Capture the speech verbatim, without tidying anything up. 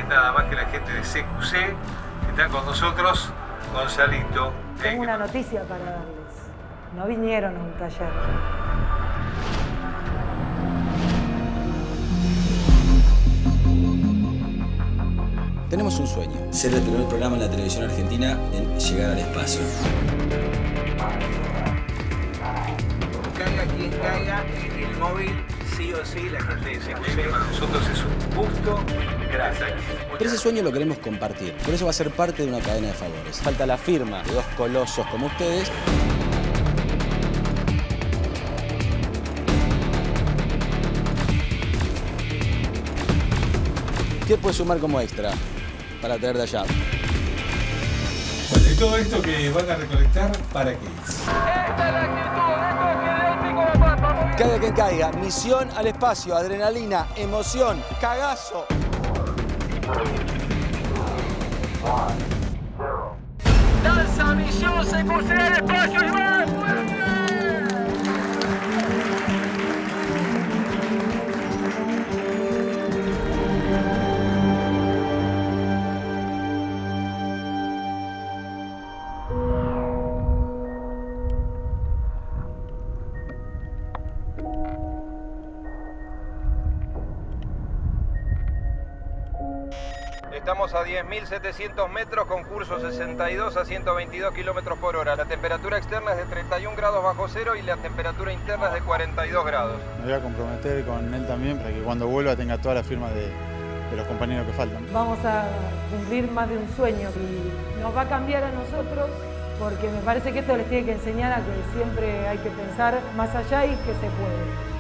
nada más que la gente de C Q C, que están con nosotros, Gonzalito. Tengo una noticia para darles. No vinieron a un taller. Tenemos un sueño, ser el primer programa en la televisión argentina en llegar al espacio. Caiga quien caiga, el móvil sí o sí la gente de C Q C. Para nosotros es un gusto, gracias. Pero ese sueño lo queremos compartir, por eso va a ser parte de una cadena de favores. Falta la firma de dos colosos como ustedes. ¿Qué puede sumar como extra para traer de allá? Bueno, ¿y todo esto que van a recolectar, para qué es? ¡Esta es la actitud! ¡Esto es querer pico la papa! Caiga quien caiga, misión al espacio, adrenalina, emoción, cagazo. ¡Danza, misión, C Q C al espacio, Iván! Estamos a diez mil setecientos metros con curso sesenta y dos a ciento veintidós kilómetros por hora. La temperatura externa es de treinta y un grados bajo cero y la temperatura interna es de cuarenta y dos grados. Me voy a comprometer con él también para que cuando vuelva tenga todas las firmas de, de los compañeros que faltan. Vamos a cumplir más de un sueño y nos va a cambiar a nosotros porque me parece que esto les tiene que enseñar a que siempre hay que pensar más allá y que se puede.